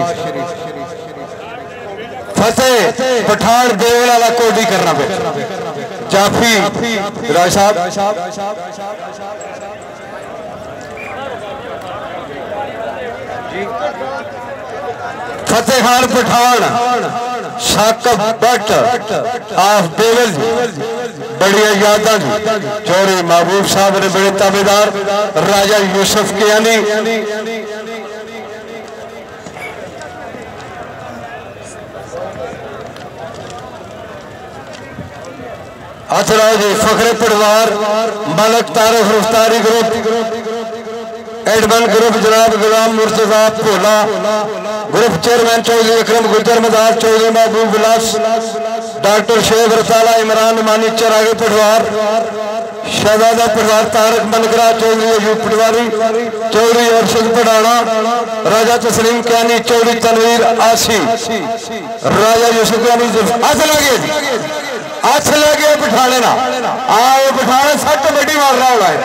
फतेह पठान देवल वाला कोडी करना पे जाफी राय साहब फतेह खान पठान शाकब भट्ट ऑफ देवल बढ़िया यादा चौधरी महबूब साहब ने बड़े ताबेदार राजा यूसुफ के यानी अथराज फखरे पटवार मलक तारफ रफ्तारी ग्रुप एडमन ग्रुप जनाब गुलाम मुर्तजा भोला ग्रुप चेयरमैन चौधरी अकरम गुजर मदार चौधरी महबूब विलास डॉक्टर शेख रसाला इमरान मानी चरागे पटवार शहजादा पटवार तारक मनकरा चौधरी अयूब पटवारी चौधरी अरशद पठाना राजा तस्लीम कैनी चौधरी तनवीर आसी राजा यूसुफ कैनी हाथ लगे पठाने ना आए पठाना सट बड़ी मार रहा होगा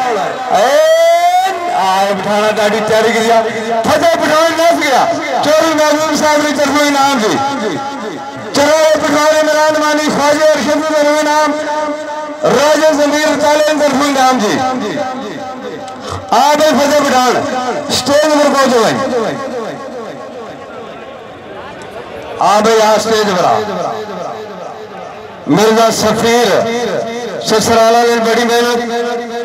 आए पठाना दाढ़ी तैयारी की फतेह पठान नस गया चौधरी महबूब साहब ने तरफों इनाम दी चरागे पठान इमरान मानी ख्वाजा अरशद इनाम राजा जमीर ताले तरफों इनाम जी आ गए फतेह पठान स्टेज पर पहुंचो भाई आ भाई आ स्टेज पर मिर्जा सफीर ससराला ने बड़ी मेहनत